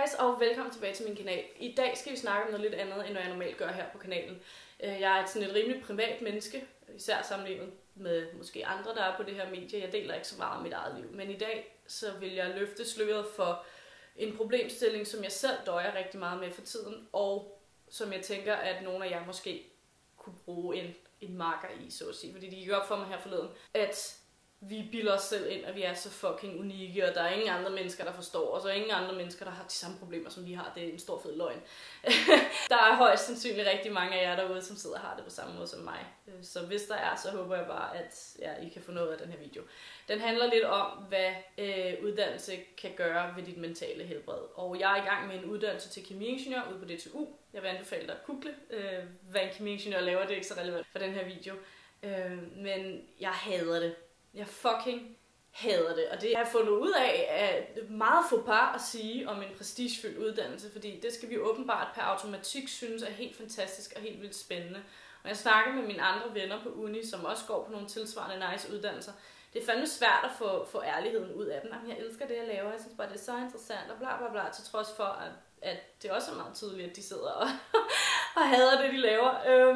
guys, og velkommen tilbage til min kanal. I dag skal vi snakke om noget lidt andet, end hvad jeg normalt gør her på kanalen. Jeg er sådan et rimelig privat menneske, især sammenlignet med måske andre, der er på det her medie. Jeg deler ikke så meget om mit eget liv, men i dag så vil jeg løfte sløret for en problemstilling, som jeg selv døjer rigtig meget med for tiden, og som jeg tænker, at nogle af jer måske kunne bruge en marker i, så at sige. Fordi de gik op for mig her forleden, at vi bilder os selv ind, at vi er så fucking unikke, og der er ingen andre mennesker, der forstår os, og ingen andre mennesker, der har de samme problemer, som vi har. Det er en stor fed løgn. Der er højst sandsynligt rigtig mange af jer derude, som sidder og har det på samme måde som mig. Så hvis der er, så håber jeg bare, at I kan få noget af den her video. Den handler lidt om, hvad uddannelse kan gøre ved dit mentale helbred. Og jeg er i gang med en uddannelse til kemiingeniør ude på DTU. Jeg vil anbefale dig at google, hvad en kemiingeniør laver. Det er ikke så relevant for den her video. Men jeg hader det. Jeg fucking hader det, og det har jeg fundet ud af, at meget faux pas at sige om en prestigefyldt uddannelse, fordi det skal vi åbenbart per automatik synes er helt fantastisk og helt vildt spændende. Og jeg snakker med mine andre venner på uni, som også går på nogle tilsvarende nice uddannelser. Det er fandme svært at få ærligheden ud af dem. Jamen, jeg elsker det, jeg laver. Jeg synes bare, det er så interessant og bla bla bla, til trods for, at det også er meget tydeligt, at de sidder og hader det, de laver.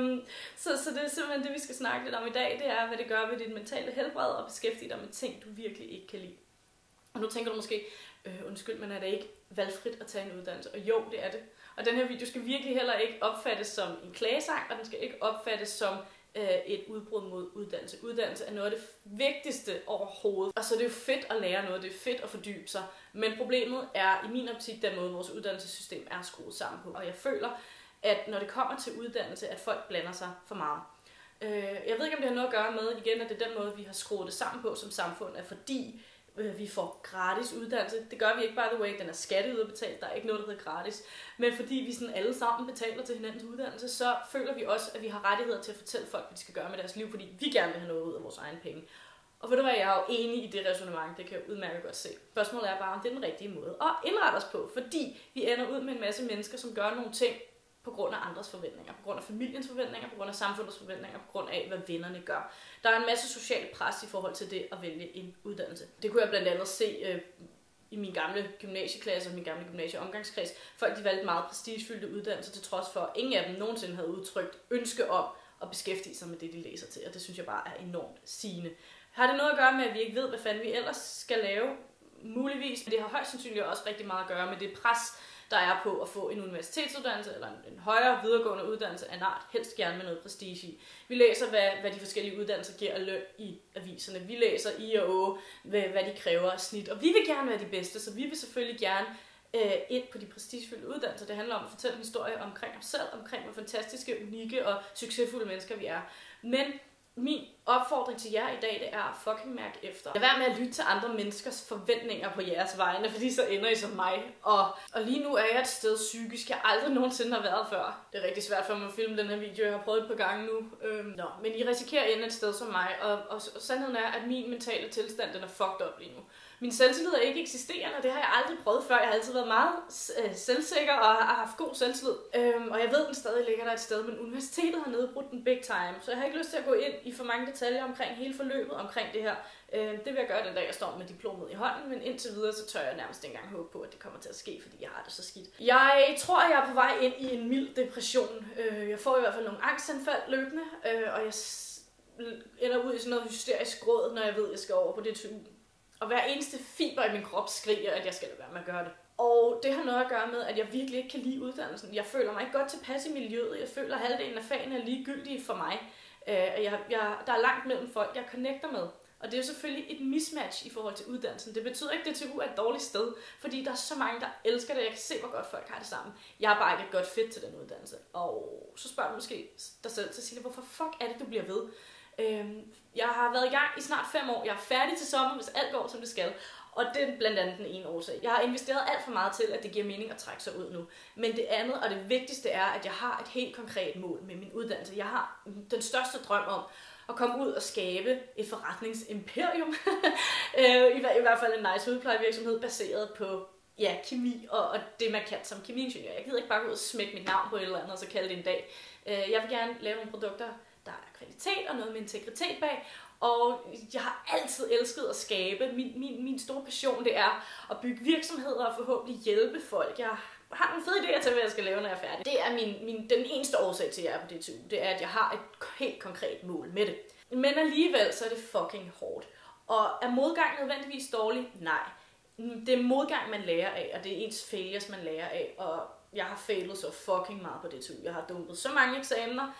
Så det er simpelthen det, vi skal snakke lidt om i dag. Det er, hvad det gør ved dit mentale helbred og beskæftige dig med ting, du virkelig ikke kan lide. Og nu tænker du måske, undskyld, men er det ikke valgfrit at tage en uddannelse? Og jo, det er det. Og den her video skal virkelig heller ikke opfattes som en klagesang, og den skal ikke opfattes som et udbrud mod uddannelse. Uddannelse er noget af det vigtigste overhovedet. Og så er det jo fedt at lære noget, det er fedt at fordybe sig. Men problemet er i min optik den måde, vores uddannelsessystem er skruet sammen på. Og jeg føler, at når det kommer til uddannelse, at folk blander sig for meget. Jeg ved ikke, om det har noget at gøre med, igen, at det er den måde, vi har skruet det sammen på som samfund, at fordi vi får gratis uddannelse. Det gør vi ikke, by the way, den er skatteyderbetalt, der er ikke noget, der hedder gratis. Men fordi vi sådan alle sammen betaler til hinandens uddannelse, så føler vi også, at vi har rettigheder til at fortælle folk, hvad de skal gøre med deres liv, fordi vi gerne vil have noget ud af vores egen penge. Og ved du hvad, jeg er jo enig i det resonemang, det kan jeg udmærket godt se. Spørgsmålet er bare, om det er den rigtige måde at indrette os på, fordi vi ender ud med en masse mennesker, som gør nogle ting på grund af andres forventninger, på grund af familiens forventninger, på grund af samfundets forventninger, på grund af, hvad vennerne gør. Der er en masse social pres i forhold til det at vælge en uddannelse. Det kunne jeg blandt andet se i min gamle gymnasieklasse og min gamle gymnasieomgangskreds. Folk de valgte meget prestigefyldte uddannelser, til trods for, at ingen af dem nogensinde havde udtrykt ønske om at beskæftige sig med det, de læser til. Og det synes jeg bare er enormt sigende. Har det noget at gøre med, at vi ikke ved, hvad fanden vi ellers skal lave? Muligvis, men det har højst sandsynligt også rigtig meget at gøre med det pres, der er på at få en universitetsuddannelse eller en højere videregående uddannelse af en art, helst gerne med noget prestige i. Vi læser, hvad de forskellige uddannelser giver af løn i aviserne. Vi læser i og å, hvad de kræver af snit. Og vi vil gerne være de bedste, så vi vil selvfølgelig gerne ind på de prestigefyldte uddannelser. Det handler om at fortælle en historie omkring os selv, omkring hvor fantastiske, unikke og succesfulde mennesker vi er. Men min opfordring til jer i dag, det er at fucking mærke efter. Lad være med at lytte til andre menneskers forventninger på jeres vegne, fordi så ender I som mig. Og lige nu er jeg et sted psykisk, jeg aldrig nogensinde har været før. Det er rigtig svært for mig at filme den her video, jeg har prøvet et par gange nu. Men I risikerer at ende et sted som mig, og sandheden er, at min mentale tilstand, den er fucked up lige nu. Min selvtillid er ikke eksisterende, og det har jeg aldrig prøvet før. Jeg har altid været meget selvsikker og har haft god selvtillid. Og jeg ved, den stadig ligger der et sted, men universitetet har nedbrudt den big time. Så jeg har ikke lyst til at gå ind i for mange detaljer omkring hele forløbet omkring det her. Det vil jeg gøre den dag, jeg står med diplomet i hånden, men indtil videre, så tør jeg nærmest ikke engang håbe på, at det kommer til at ske, fordi jeg har det så skidt. Jeg tror, jeg er på vej ind i en mild depression. Jeg får i hvert fald nogle angstanfald løbende, og jeg ender ud i sådan noget hysterisk gråd, når jeg ved, at jeg skal over på DTU. Og hver eneste fiber i min krop skriger, at jeg skal lade være med at gøre det. Og det har noget at gøre med, at jeg virkelig ikke kan lide uddannelsen. Jeg føler mig ikke godt tilpas i miljøet. Jeg føler, at halvdelen af fagene er ligegyldige for mig. Der er langt mellem folk, jeg connecter med. Og det er jo selvfølgelig et mismatch i forhold til uddannelsen. Det betyder ikke, at DTU er et dårligt sted, fordi der er så mange, der elsker det. Jeg kan se, hvor godt folk har det sammen. Jeg er bare ikke et godt fit til den uddannelse. Og så spørger du måske dig selv til Cecilia, hvorfor fuck er det, du bliver ved? Jeg har været i gang i snart 5 år. Jeg er færdig til sommer, hvis alt går, som det skal. Og det er blandt andet den ene årsag. Jeg har investeret alt for meget til, at det giver mening at trække sig ud nu. Men det andet og det vigtigste er, at jeg har et helt konkret mål med min uddannelse. Jeg har den største drøm om at komme ud og skabe et forretningsimperium. I hvert fald en nice hudplejevirksomhed baseret på kemi og det, man kan som kemiingeniør. Jeg gider ikke bare gå ud og smække mit navn på et eller andet, og så kalde det en dag. Jeg vil gerne lave nogle produkter, der er kvalitet og noget med integritet bag. Og jeg har altid elsket at skabe. Min store passion, det er at bygge virksomheder og forhåbentlig hjælpe folk. Jeg har nogle fede idéer til, hvad jeg skal lave, når jeg er færdig. Det er den eneste årsag til, at jeg er på DTU. Det er, at jeg har et helt konkret mål med det. Men alligevel, så er det fucking hårdt. Og er modgang nødvendigvis dårlig? Nej. Det er modgang, man lærer af, og det er ens failures, man lærer af. Og jeg har failet så fucking meget på DTU. Jeg har dumpet så mange eksamener.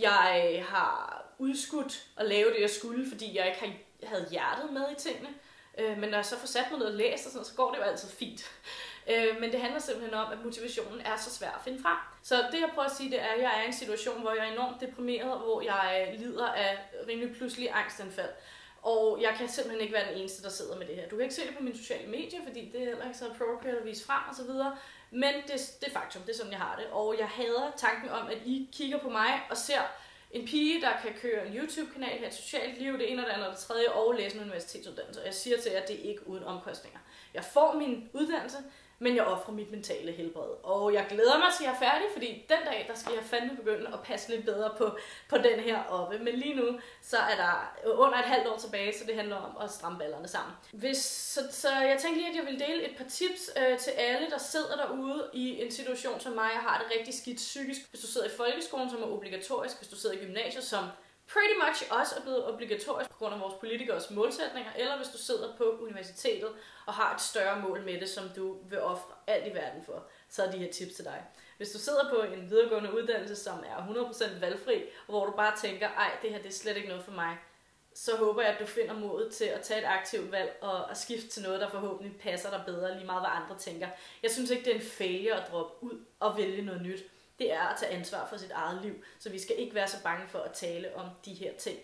Jeg har udskudt at lave det, jeg skulle, fordi jeg ikke havde hjertet med i tingene. Men når jeg så får sat mig noget og læst, så går det jo altid fint. Men det handler simpelthen om, at motivationen er så svær at finde frem. Så det jeg prøver at sige, det er, at jeg er i en situation, hvor jeg er enormt deprimeret, hvor jeg lider af rimelig pludselig angstanfald. Og jeg kan simpelthen ikke være den eneste, der sidder med det her. Du kan ikke se det på mine sociale medier, fordi det er heller ikke så appropriate at vise frem og så videre. Men det er faktum, det er sådan, jeg har det. Og jeg hader tanken om, at I kigger på mig og ser en pige, der kan køre en YouTube-kanal, have et socialt liv, det ene og det andet og det tredje, og læse en universitetsuddannelse. Og jeg siger til jer, at det er ikke uden omkostninger. Jeg får min uddannelse, men jeg offrer mit mentale helbred. Og jeg glæder mig til, at jeg er færdig, fordi den dag, der skal jeg fandme begynde at passe lidt bedre på den her oppe. Men lige nu, så er der under et halvt år tilbage, så det handler om at stramme ballerne sammen. Så jeg tænkte lige, at jeg vil dele et par tips til alle, der sidder derude i en situation som mig. Jeg har det rigtig skidt psykisk. Hvis du sidder i folkeskolen, som er obligatorisk. Hvis du sidder i gymnasiet, som pretty much også er blevet obligatorisk på grund af vores politikers målsætninger, eller hvis du sidder på universitetet og har et større mål med det, som du vil ofre alt i verden for, så er de her tips til dig. Hvis du sidder på en videregående uddannelse, som er 100% valgfri, og hvor du bare tænker, ej, det her det er slet ikke noget for mig, så håber jeg, at du finder modet til at tage et aktivt valg og at skifte til noget, der forhåbentlig passer dig bedre, lige meget hvad andre tænker. Jeg synes ikke, det er en failure at droppe ud og vælge noget nyt. Det er at tage ansvar for sit eget liv, så vi skal ikke være så bange for at tale om de her ting.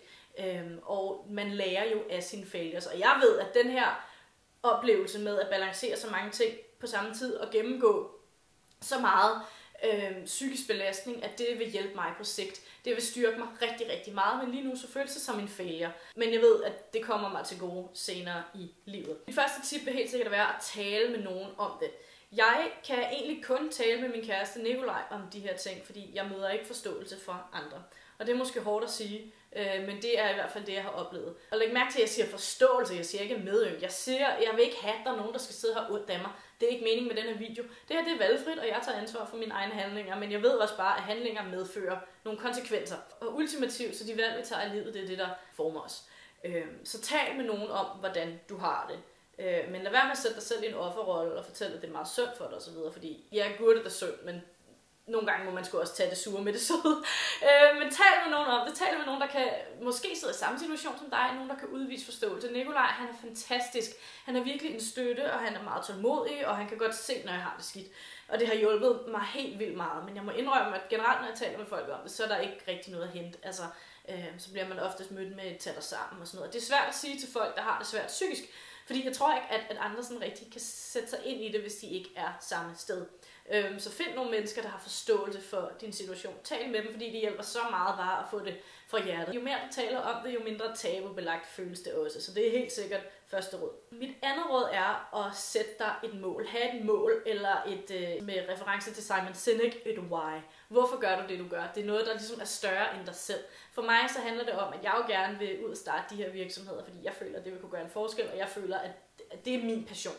Og man lærer jo af sine failures, og jeg ved, at den her oplevelse med at balancere så mange ting på samme tid og gennemgå så meget psykisk belastning, at det vil hjælpe mig på sigt. Det vil styrke mig rigtig, rigtig meget, men lige nu så føles det som en failure. Men jeg ved, at det kommer mig til gode senere i livet. Mit første tip vil helt sikkert være at tale med nogen om det. Jeg kan egentlig kun tale med min kæreste Nikolaj om de her ting, fordi jeg møder ikke forståelse fra andre. Og det er måske hårdt at sige, men det er i hvert fald det, jeg har oplevet. Og læg mærke til, at jeg siger forståelse, jeg siger ikke medynk. Jeg vil ikke have, at der er nogen, der skal sidde her ondt af mig. Det er ikke meningen med den her video. Det her det er valgfrit, og jeg tager ansvar for mine egne handlinger, men jeg ved også bare, at handlinger medfører nogle konsekvenser. Og ultimativt, så de valg, vi tager i livet, det er det, der former os. Så tal med nogen om, hvordan du har det. Men lad være med at sætte dig selv i en offerrolle og fortælle, at det er meget synd for dig osv., fordi jeg er det er synd, men nogle gange må man sgu også tage det sure med det søde. Men tal med nogen om det. Tal med nogen, der kan måske sidde i samme situation som dig. Nogen, der kan udvise forståelse. Nikolaj, han er fantastisk. Han er virkelig en støtte, og han er meget tålmodig, og han kan godt se, når jeg har det skidt. Og det har hjulpet mig helt vildt meget. Men jeg må indrømme, at generelt, når jeg taler med folk om det, så er der ikke rigtig noget at hente. Altså, så bliver man oftest mødt med tag dig sammen og sådan noget. Det er svært at sige til folk, der har det svært psykisk. Fordi jeg tror ikke, at andre sådan rigtig kan sætte sig ind i det, hvis de ikke er samme sted. Så find nogle mennesker, der har forståelse for din situation. Tal med dem, fordi det hjælper så meget bare at få det fra hjertet. Jo mere du taler om det, jo mindre tabubelagt føles det også. Så det er helt sikkert første råd. Mit andet råd er at sætte dig et mål. Ha' et mål, eller med reference til Simon Sinek, et why. Hvorfor gør du det, du gør? Det er noget, der ligesom er større end dig selv. For mig så handler det om, at jeg jo gerne vil ud og starte de her virksomheder, fordi jeg føler, at det vil kunne gøre en forskel, og jeg føler, at det er min passion.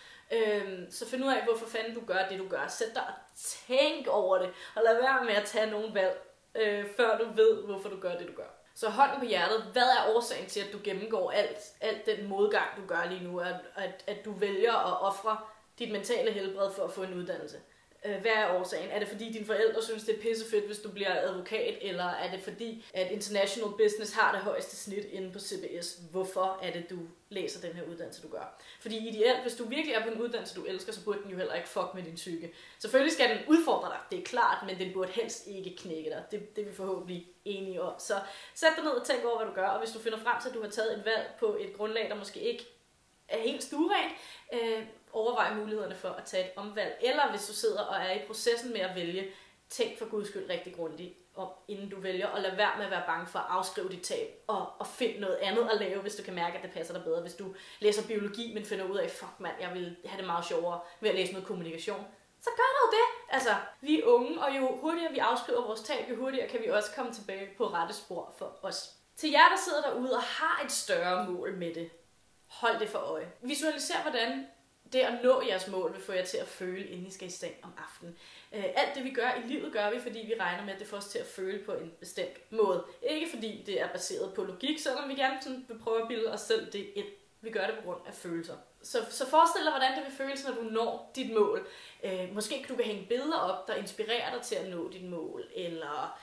Så find ud af, hvorfor fanden du gør det, du gør. Sæt dig og tænk over det, og lad være med at tage nogle valg, før du ved, hvorfor du gør det, du gør. Så hånden på hjertet, hvad er årsagen til, at du gennemgår alt den modgang, du gør lige nu, at du vælger at ofre dit mentale helbred for at få en uddannelse? Hvad er årsagen? Er det fordi dine forældre synes, det er pissefedt, hvis du bliver advokat, eller er det fordi, at International Business har det højeste snit inde på CBS? Hvorfor er det, du læser den her uddannelse, du gør? Fordi ideelt, hvis du virkelig er på en uddannelse, du elsker, så burde den jo heller ikke fuck med din psyke. Selvfølgelig skal den udfordre dig, det er klart, men den burde helst ikke knække dig. Det er vi forhåbentlig enige om. Så sæt dig ned og tænk over, hvad du gør, og hvis du finder frem til, at du har taget et valg på et grundlag, der måske ikke er helt stuerent, overvej mulighederne for at tage et omvalg. Eller hvis du sidder og er i processen med at vælge, tænk for guds skyld rigtig grundigt om, inden du vælger, og lad være med at være bange for at afskrive dit tab, og find noget andet at lave, hvis du kan mærke, at det passer dig bedre. Hvis du læser biologi, men finder ud af, fuck mand, jeg vil have det meget sjovere ved at læse noget kommunikation, så gør du det, Altså, vi er unge, og jo hurtigere vi afskriver vores tab, jo hurtigere kan vi også komme tilbage på rette spor for os. Til jer, der sidder derude og har et større mål med det, hold det for øje. Visualiser, hvordan det at nå jeres mål vil få jer til at føle, inden I skal i seng om aftenen. Alt det vi gør i livet, gør vi, fordi vi regner med, at det får os til at føle på en bestemt måde. Ikke fordi det er baseret på logik, selvom vi gerne sådan vil prøve at bilde os selv det ind. Vi gør det på grund af følelser. Så forestil dig, hvordan det vil føles, når du når dit mål. Måske du kan hænge billeder op, der inspirerer dig til at nå dit mål. Eller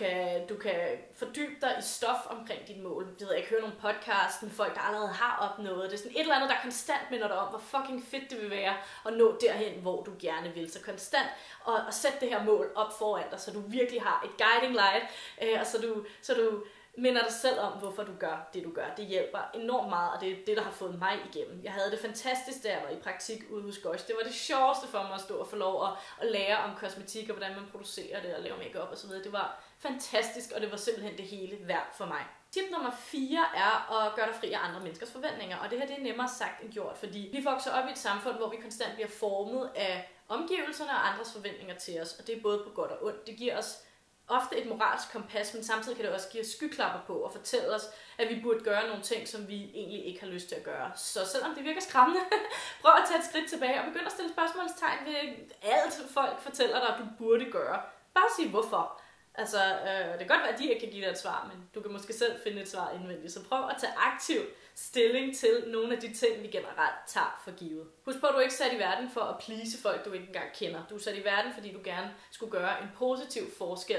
du kan fordybe dig i stof omkring dit mål. Jeg ved ikke, høre nogle podcasts med folk, der allerede har opnået. Det er sådan et eller andet, der konstant minder dig om, hvor fucking fedt det vil være at nå derhen, hvor du gerne vil. Så konstant og sæt det her mål op foran dig, så du virkelig har et guiding light. Og så du minder dig selv om, hvorfor du gør det, du gør. Det hjælper enormt meget, og det er det, der har fået mig igennem. Jeg havde det fantastisk, da jeg var i praktik ude hos Gosh. Det var det sjoveste for mig at stå og få lov at lære om kosmetik, og hvordan man producerer det, og lave makeup og så videre. Det var fantastisk, og det var simpelthen det hele værd for mig. Tip nummer 4 er at gøre dig fri af andre menneskers forventninger, og det her det er nemmere sagt end gjort, fordi vi vokser op i et samfund, hvor vi konstant bliver formet af omgivelserne og andres forventninger til os, og det er både på godt og ondt. Det giver os ofte et moralsk kompas, men samtidig kan det også give os skyklapper på og fortælle os, at vi burde gøre nogle ting, som vi egentlig ikke har lyst til at gøre. Så selvom det virker skræmmende, prøv at tage et skridt tilbage og begynd at stille spørgsmålstegn ved alt, folk fortæller dig, at du burde gøre. Bare sig hvorfor. Altså, det kan godt være, at de ikke kan give dig et svar, men du kan måske selv finde et svar indvendigt. Så prøv at tage aktiv stilling til nogle af de ting, vi generelt tager for givet. Husk på, at du ikke er sat i verden for at please folk, du ikke engang kender. Du er sat i verden, fordi du gerne skulle gøre en positiv forskel,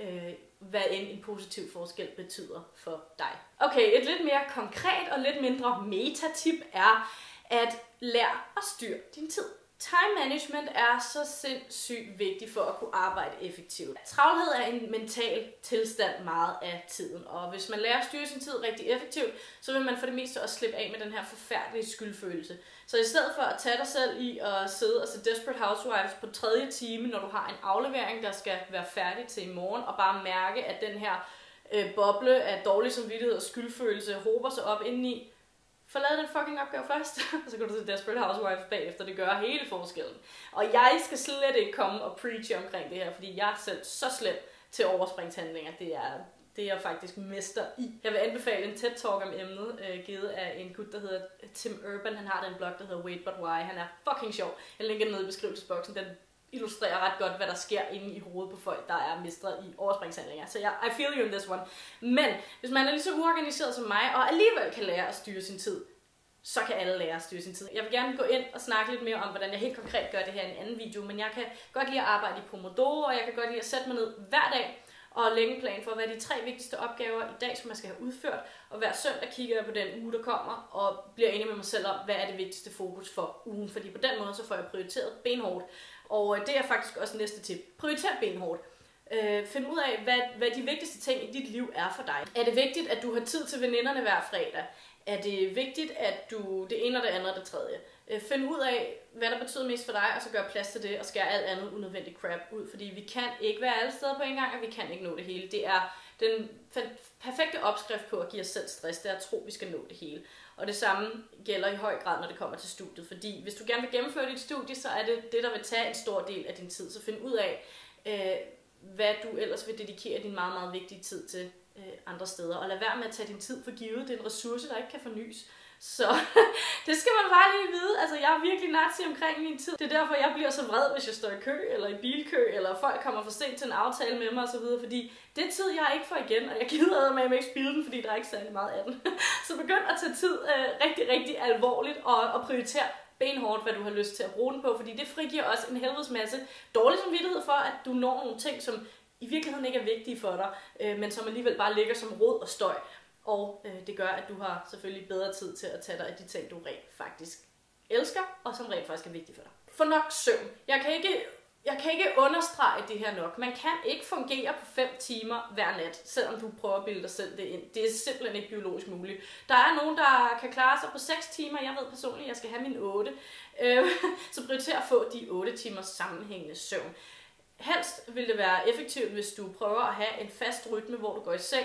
hvad end en positiv forskel betyder for dig. Okay, et lidt mere konkret og lidt mindre metatip er at lære at styre din tid. Time management er så sindssygt vigtigt for at kunne arbejde effektivt. Travlhed er en mental tilstand meget af tiden, og hvis man lærer at styre sin tid rigtig effektivt, så vil man for det meste også slippe af med den her forfærdelige skyldfølelse. Så i stedet for at tage dig selv i at sidde og se Desperate Housewives på 3. time, når du har en aflevering, der skal være færdig til i morgen, og bare mærke, at den her boble af dårlig samvittighed og skyldfølelse hober sig op indeni, få lavet den fucking opgave først, og så kan du se Desperate Housewives bagefter. Det gør hele forskellen. Og jeg skal slet ikke komme og preache omkring det her, fordi jeg er selv så slem til overspringshandlinger. Det er jeg faktisk mester i. Jeg vil anbefale en TED-talk om emnet, givet af en gut, der hedder Tim Urban. Han har den blog, der hedder Wait But Why. Han er fucking sjov. Jeg linker den ned i beskrivelsesboksen. Den illustrerer ret godt, hvad der sker inde i hovedet på folk, der er mestre i overspringshandlinger. Så I feel you in this one. Men hvis man er lige så uorganiseret som mig, og alligevel kan lære at styre sin tid, så kan alle lære at styre sin tid. Jeg vil gerne gå ind og snakke lidt mere om, hvordan jeg helt konkret gør det her i en anden video, men jeg kan godt lide at arbejde i Pomodoro, og jeg kan godt lide at sætte mig ned hver dag og lægge en plan for, hvad er de 3 vigtigste opgaver i dag, som man skal have udført. Og hver søndag kigger jeg på den uge, der kommer, og bliver enig med mig selv om, hvad er det vigtigste fokus for ugen. Fordi på den måde, så får jeg prioriteret benhårdt. Og det er faktisk også næste tip. Prioriter benhårdt. Find ud af, hvad de vigtigste ting i dit liv er for dig. Er det vigtigt, at du har tid til veninderne hver fredag? Er det vigtigt, at du det ene og det andet og det tredje? Find ud af, hvad der betyder mest for dig, og så gør plads til det, og skær alt andet unødvendigt crap ud. Fordi vi kan ikke være alle steder på en gang, og vi kan ikke nå det hele. Det er den perfekte opskrift på at give os selv stress, det er at tro, at vi skal nå det hele. Og det samme gælder i høj grad, når det kommer til studiet. Fordi hvis du gerne vil gennemføre dit studie, så er det det, der vil tage en stor del af din tid. Så find ud af, hvad du ellers vil dedikere din meget, meget vigtige tid til andre steder. Og lad være med at tage din tid for givet. Det er en ressource, der ikke kan fornyes. Så det skal man bare lige vide. Altså, jeg er virkelig nazi omkring min tid. Det er derfor, jeg bliver så vred, hvis jeg står i kø, eller i bilkø, eller folk kommer for sent til en aftale med mig osv. Fordi det er tid, jeg ikke får igen, og jeg gider med at ikke spilde den, fordi der er ikke særlig meget af den. Så begynd at tage tid rigtig, rigtig alvorligt, og prioritere benhårdt, hvad du har lyst til at bruge den på, fordi det frigiver også en helvedes masse dårlig samvittighed for, at du når nogle ting, som i virkeligheden ikke er vigtige for dig, men som alligevel bare ligger som rod og støj. Og det gør, at du har selvfølgelig bedre tid til at tage dig af de ting, du rent faktisk elsker, og som rent faktisk er vigtige for dig. For nok søvn. Jeg kan ikke understrege det her nok. Man kan ikke fungere på 5 timer hver nat, selvom du prøver at bilde dig selv det ind. Det er simpelthen ikke biologisk muligt. Der er nogen, der kan klare sig på 6 timer. Jeg ved personligt, at jeg skal have mine 8. Så prioriter at få de 8 timers sammenhængende søvn. Helst vil det være effektivt, hvis du prøver at have en fast rytme, hvor du går i seng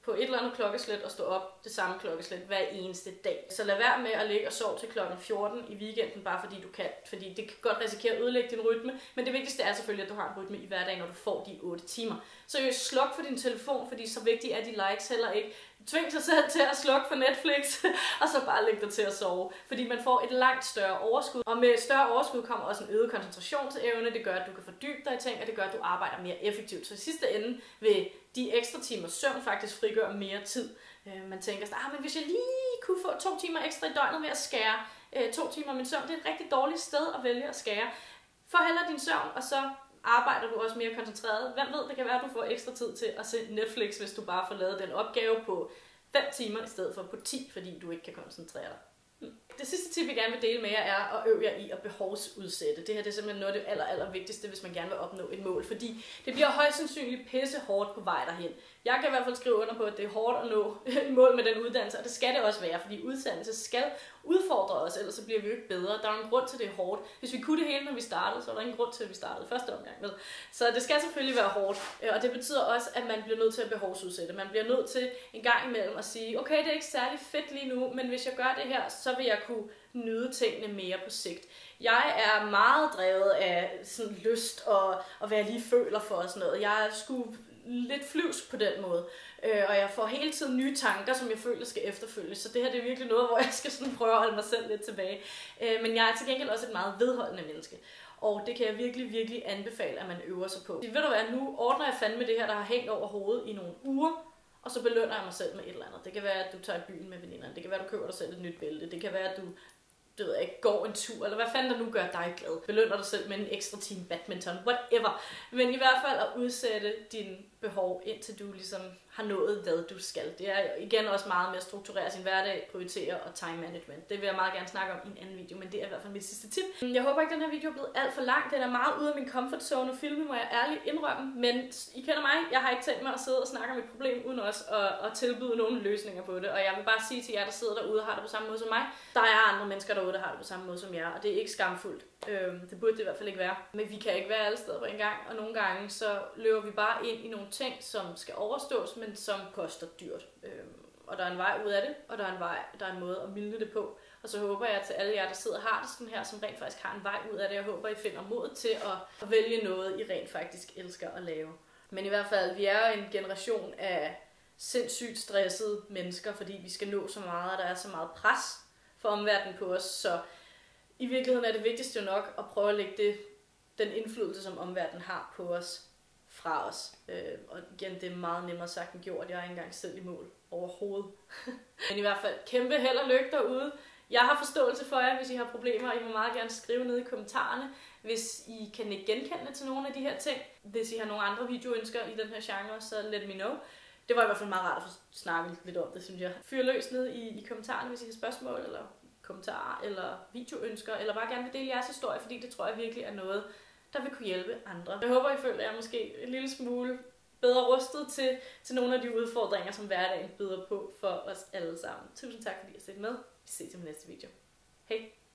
på et eller andet klokkeslæt og stå op det samme klokkeslæt hver eneste dag. Så lad være med at ligge og sove til klokken 14 i weekenden, bare fordi du kan. Fordi det kan godt risikere at ødelægge din rytme, men det vigtigste er selvfølgelig, at du har en rytme i hverdagen, når du får de 8 timer. Så sluk for din telefon, fordi så vigtigt er de likes heller ikke. Tving sig selv til at slukke for Netflix, og så bare lægge dig til at sove. Fordi man får et langt større overskud, og med et større overskud kommer også en øget koncentrationsevne. Det gør, at du kan fordybe dig i ting, og det gør, at du arbejder mere effektivt. Så i sidste ende vil de ekstra timer søvn faktisk frigøre mere tid. Man tænker sådan, men hvis jeg lige kunne få 2 timer ekstra i døgnet ved at skære 2 timer min søvn, det er et rigtig dårligt sted at vælge at skære. Få hellere din søvn, og så arbejder du også mere koncentreret. Hvem ved, det kan være, at du får ekstra tid til at se Netflix, hvis du bare får lavet den opgave på 5 timer i stedet for på 10, fordi du ikke kan koncentrere dig. Det sidste tip, jeg gerne vil dele med jer, er at øve jer i at behovsudsætte. Det her det er simpelthen noget af det aller vigtigste, hvis man gerne vil opnå et mål, fordi det bliver højst sandsynligt pisse hårdt på vej derhen. Jeg kan i hvert fald skrive under på, at det er hårdt at nå i mål med den uddannelse, og det skal det også være, fordi uddannelse skal udfordre os, ellers så bliver vi jo ikke bedre. Der er en grund til, det er hårdt. Hvis vi kunne det hele, når vi startede, så var der ingen grund til, at vi startede første omgang med. Så det skal selvfølgelig være hårdt, og det betyder også, at man bliver nødt til at behovsudsætte. Man bliver nødt til en gang imellem at sige, okay, det er ikke særlig fedt lige nu, men hvis jeg gør det her, så vil jeg kunne nyde tingene mere på sigt. Jeg er meget drevet af sådan lyst og hvad jeg lige føler for og sådan noget. Jeg er sgu lidt flyvsk på den måde, og jeg får hele tiden nye tanker, som jeg føler skal efterfølges. Så det her det er virkelig noget, hvor jeg skal sådan prøve at holde mig selv lidt tilbage. Men jeg er til gengæld også et meget vedholdende menneske. Og det kan jeg virkelig anbefale, at man øver sig på. Ved du hvad, nu ordner jeg fandme det her, der har hængt over hovedet i nogle uger, og så belønner jeg mig selv med et eller andet. Det kan være, at du tager i byen med veninderne. Det kan være, at du køber dig selv et nyt bælte. Det kan være, at du ved ikke, går en tur, eller hvad fanden der nu gør dig glad. Belønner dig selv med en ekstra time badminton, whatever. Men i hvert fald at udsætte dine behov, indtil du ligesom har nået, hvad du skal. Det er igen også meget med at strukturere sin hverdag, prioritere og time management. Det vil jeg meget gerne snakke om i en anden video, men det er i hvert fald mit sidste tip. Jeg håber ikke, at den her video er blevet alt for lang. Den er meget ude af min comfort zone at filme, må jeg ærligt indrømme. Men I kender mig, jeg har ikke tænkt mig at sidde og snakke om et problem, uden også at tilbyde nogle løsninger på det. Og jeg vil bare sige til jer, der sidder derude og har det på samme måde som mig, der er andre mennesker derude, der har det på samme måde som jer, og det er ikke skamfuldt. Det burde det i hvert fald ikke være. Men vi kan ikke være alle steder på en gang, og nogle gange så løber vi bare ind i nogle ting, som skal overstås, men som koster dyrt. Og der er en vej ud af det, og der er en måde at mildne det på. Og så håber jeg til alle jer, der sidder og har det sådan her, som rent faktisk har en vej ud af det. Jeg håber, I finder mod til at vælge noget, I rent faktisk elsker at lave. Men i hvert fald, vi er en generation af sindssygt stressede mennesker, fordi vi skal nå så meget, og der er så meget pres for omverdenen på os. Så i virkeligheden er det vigtigste jo nok at prøve at lægge den indflydelse, som omverdenen har på os, fra os. Og igen, det er meget nemmere sagt end gjort. Jeg er ikke engang selv i mål overhovedet. Men i hvert fald, kæmpe held og lykke derude. Jeg har forståelse for jer, hvis I har problemer. I må meget gerne skrive ned i kommentarerne, hvis I kan ikke genkende til nogle af de her ting. Hvis I har nogle andre videoønsker i den her genre, så let me know. Det var i hvert fald meget rart at få snakket lidt om det, synes jeg. Fyr løs ned i kommentarerne, hvis I har spørgsmål, eller kommentarer, eller videoønsker, eller bare gerne vil dele jeres historie, fordi det tror jeg virkelig er noget, der vil kunne hjælpe andre. Jeg håber, I føler jer måske en lille smule bedre rustet til nogle af de udfordringer, som hverdagen byder på for os alle sammen. Tusind tak, fordi I har set med. Vi ses i min næste video. Hej!